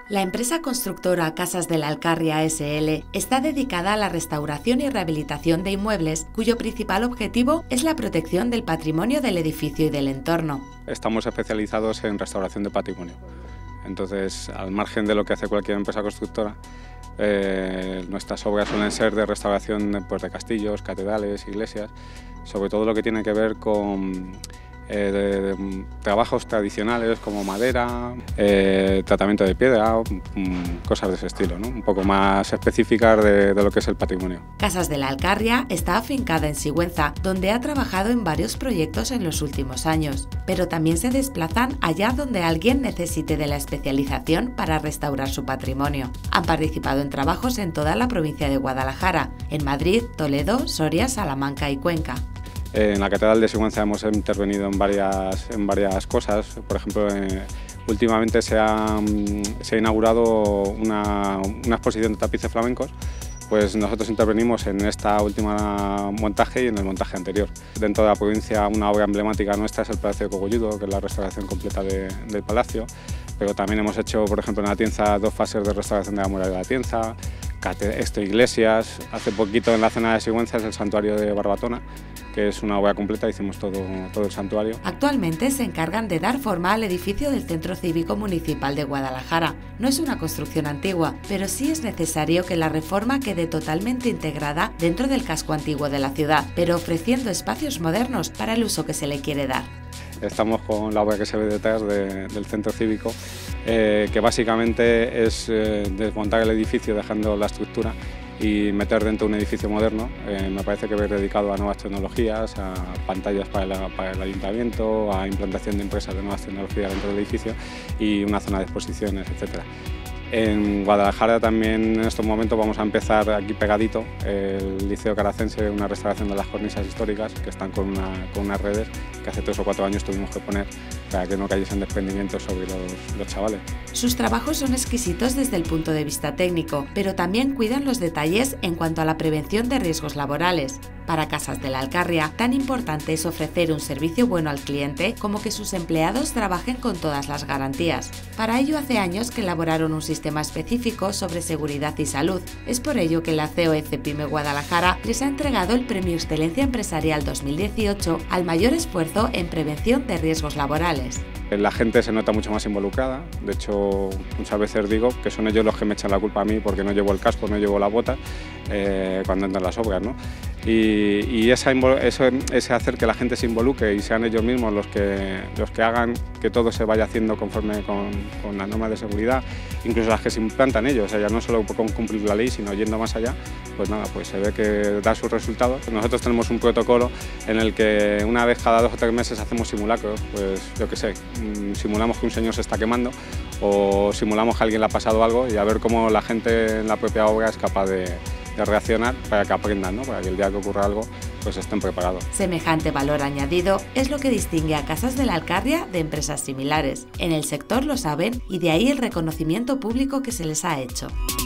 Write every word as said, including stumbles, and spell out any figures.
La empresa constructora Casas de la Alcarria S L está dedicada a la restauración y rehabilitación de inmuebles cuyo principal objetivo es la protección del patrimonio del edificio y del entorno. Estamos especializados en restauración de patrimonio. Entonces, al margen de lo que hace cualquier empresa constructora, eh, nuestras obras suelen ser de restauración pues, de castillos, catedrales, iglesias, sobre todo lo que tiene que ver con Eh, de, de trabajos tradicionales como madera, eh, tratamiento de piedra, um, cosas de ese estilo, ¿no? Un poco más específicas de, de lo que es el patrimonio. Casas de la Alcarria está afincada en Sigüenza, donde ha trabajado en varios proyectos en los últimos años, pero también se desplazan allá donde alguien necesite de la especialización para restaurar su patrimonio. Han participado en trabajos en toda la provincia de Guadalajara, en Madrid, Toledo, Soria, Salamanca y Cuenca. En la Catedral de Sigüenza hemos intervenido en varias, en varias cosas. Por ejemplo, eh, últimamente se ha, se ha inaugurado una, una exposición de tapices flamencos. Pues nosotros intervenimos en esta última montaje y en el montaje anterior. Dentro de la provincia, una obra emblemática nuestra es el Palacio de Cogolludo, que es la restauración completa de, del palacio. Pero también hemos hecho, por ejemplo, en la Tienza, dos fases de restauración de la muralla de la Tienza, esto, iglesias. Hace poquito en la zona de Sigüenza es el santuario de Barbatona, que es una obra completa, hicimos todo, todo el santuario. Actualmente se encargan de dar forma al edificio del Centro Cívico Municipal de Guadalajara. No es una construcción antigua, pero sí es necesario que la reforma quede totalmente integrada dentro del casco antiguo de la ciudad, pero ofreciendo espacios modernos para el uso que se le quiere dar. Estamos con la obra que se ve detrás de, del centro cívico, eh, que básicamente es eh, desmontar el edificio dejando la estructura y meter dentro un edificio moderno. Eh, me parece que va dedicado a nuevas tecnologías, a pantallas para el, para el ayuntamiento, a implantación de empresas de nuevas tecnologías dentro del edificio y una zona de exposiciones, etcétera. En Guadalajara también en estos momentos vamos a empezar aquí pegadito el Liceo Caracense, una restauración de las cornisas históricas que están con, una, con unas redes que hace tres o cuatro años tuvimos que poner para que no cayesen desprendimientos sobre los, los chavales. Sus trabajos son exquisitos desde el punto de vista técnico, pero también cuidan los detalles en cuanto a la prevención de riesgos laborales. Para Casas de la Alcarria, tan importante es ofrecer un servicio bueno al cliente como que sus empleados trabajen con todas las garantías. Para ello hace años que elaboraron un sistema específico sobre seguridad y salud. Es por ello que la C O E Cepime Guadalajara les ha entregado el Premio Excelencia Empresarial dos mil dieciocho al mayor esfuerzo en prevención de riesgos laborales. La gente se nota mucho más involucrada, de hecho muchas veces digo que son ellos los que me echan la culpa a mí porque no llevo el casco, no llevo la bota eh, cuando entran las obras, ¿no? Y, y esa, eso, ese hacer que la gente se involucre y sean ellos mismos los que, los que hagan que todo se vaya haciendo conforme con, con las normas de seguridad, incluso las que se implantan ellos, o sea, ya no solo con cumplir la ley, sino yendo más allá, pues nada, pues se ve que da sus resultados. Nosotros tenemos un protocolo en el que una vez cada dos o tres meses hacemos simulacros, pues yo qué sé, simulamos que un señor se está quemando o simulamos que a alguien le ha pasado algo y a ver cómo la gente en la propia obra es capaz de, de reaccionar para que aprendan, ¿no? Para que el día que ocurra algo pues estén preparados. Semejante valor añadido es lo que distingue a Casas de la Alcarria de empresas similares. En el sector lo saben y de ahí el reconocimiento público que se les ha hecho.